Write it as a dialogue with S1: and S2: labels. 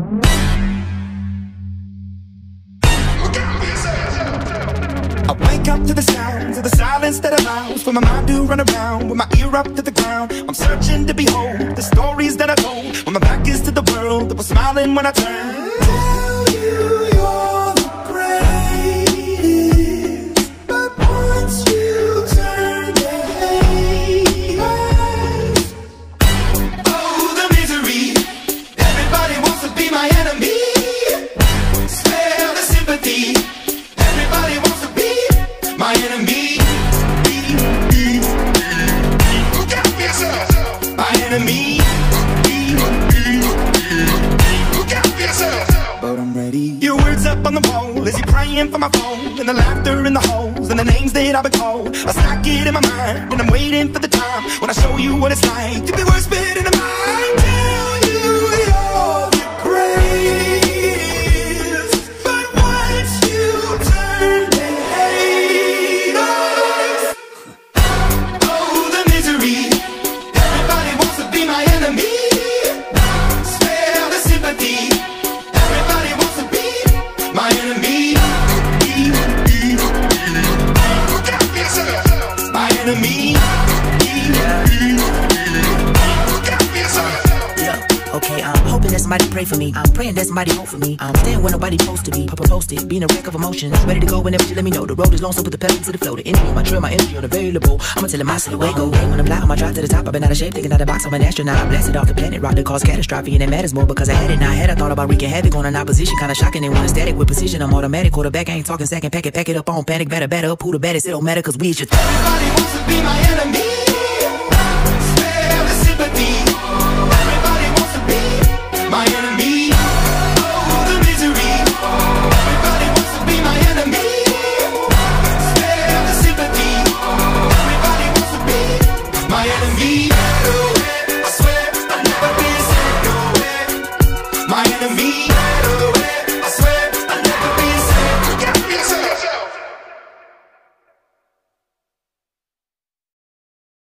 S1: I wake up to the sounds of the silence that allows for my mind to run around with my ear up to the ground. I'm searching to behold the stories that I told when my back is to the world that was smiling when I turned. Tell you you're the greatest, but once you turn the haters. Oh, the misery. Everybody wants to be my enemy. Spare the sympathy. Everybody wants to be my enemy. Look out for yourself. My enemy. Look out for yourself. But I'm ready. Your words up on the wall as you're praying for my phone, and the laughter in the holes and the names that I've been called. I stack it in my mind and I'm waiting for the time when I show you what it's like to be worse sped in the mind. Tell you you're the greatest, but once you turn the haters. Oh, the misery. Everybody wants to be my enemy. Spare the sympathy. Everybody wants to be my enemy. Look out for yourself. My enemy. Look out for yourself.
S2: Okay, I'm hoping that somebody pray for me. I'm praying that somebody hope for me. I'm staying where nobody supposed to be. Papa posted, being a wreck of emotions. Ready to go whenever you let me know. The road is long, so put the pedal to the flow. The enemy, my trail, my energy unavailable. I'ma tell him I see the way go. When I'm on my drive to the top, I've been out of shape, thinking out the box. I'm an astronaut. I blasted off the planet, rock that caused catastrophe, and it matters more because I had it. Now I had I thought about wreaking havoc on an opposition, kinda shocking. And when it's static with precision, I'm automatic. Quarterback, I ain't talking second, pack it up on panic, batter up. Who the baddest? It don't matter, cause we just.
S1: Everybody wants to be my enemy.